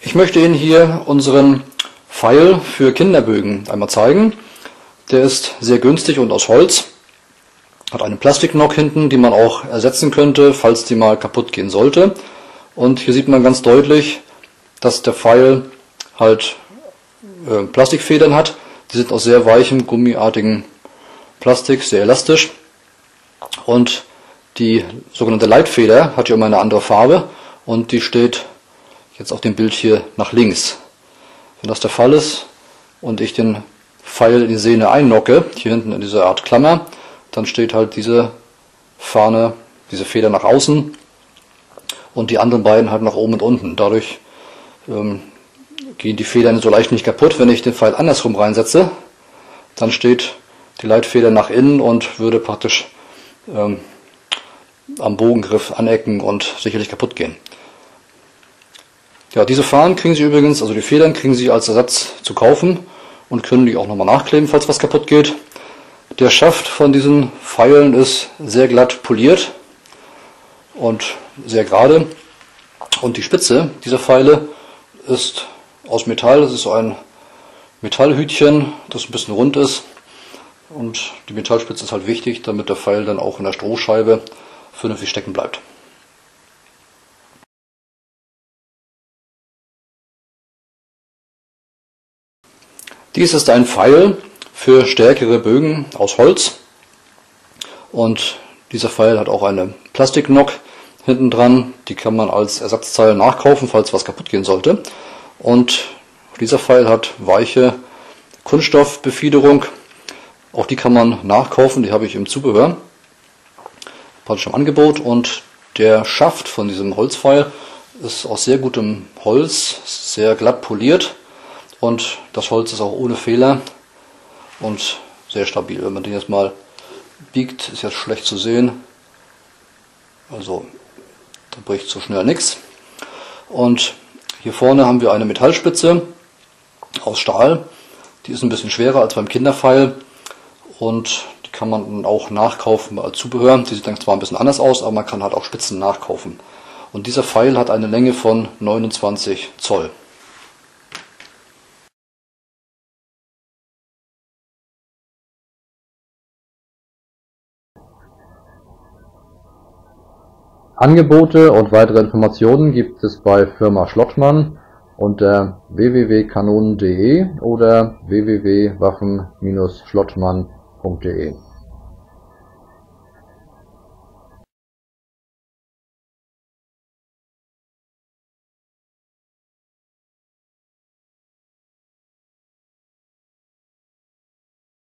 Ich möchte Ihnen hier unseren Pfeil für Kinderbögen einmal zeigen. Der ist sehr günstig und aus Holz. Hat eine Plastiknock hinten, die man auch ersetzen könnte, falls die mal kaputt gehen sollte. Und hier sieht man ganz deutlich, dass der Pfeil halt Plastikfedern hat. Die sind aus sehr weichem, gummiartigem Plastik, sehr elastisch. Und die sogenannte Leitfeder hat hier immer eine andere Farbe und die steht jetzt auf dem Bild hier nach links. Wenn das der Fall ist und ich den Pfeil in die Sehne einnocke, hier hinten in dieser Art Klammer, dann steht halt diese Fahne, diese Feder nach außen und die anderen beiden halt nach oben und unten. Dadurch gehen die Federn so leicht nicht kaputt. Wenn ich den Pfeil andersrum reinsetze, dann steht die Leitfeder nach innen und würde praktisch am Bogengriff anecken und sicherlich kaputt gehen. Ja, diese Fahnen kriegen Sie übrigens, also die Federn kriegen Sie als Ersatz zu kaufen und können die auch nochmal nachkleben, falls was kaputt geht. Der Schaft von diesen Pfeilen ist sehr glatt poliert und sehr gerade. Und die Spitze dieser Pfeile ist aus Metall. Das ist so ein Metallhütchen, das ein bisschen rund ist. Und die Metallspitze ist halt wichtig, damit der Pfeil dann auch in der Strohscheibe vernünftig stecken bleibt. Dies ist ein Pfeil für stärkere Bögen aus Holz und dieser Pfeil hat auch eine Plastiknock hinten dran, die kann man als Ersatzteil nachkaufen, falls was kaputt gehen sollte. Und dieser Pfeil hat weiche Kunststoffbefiederung, auch die kann man nachkaufen, die habe ich im Zubehör, praktisch im Angebot. Und der Schaft von diesem Holzpfeil ist aus sehr gutem Holz, sehr glatt poliert. Und das Holz ist auch ohne Fehler und sehr stabil. Wenn man den jetzt mal biegt, ist jetzt schlecht zu sehen. Also da bricht so schnell nichts. Und hier vorne haben wir eine Metallspitze aus Stahl. Die ist ein bisschen schwerer als beim Kinderpfeil und die kann man dann auch nachkaufen als Zubehör. Die sieht dann zwar ein bisschen anders aus, aber man kann halt auch Spitzen nachkaufen. Und dieser Pfeil hat eine Länge von 29 Zoll. Angebote und weitere Informationen gibt es bei Firma Schlottmann unter www.kanonen.de oder www.waffen-schlottmann.de.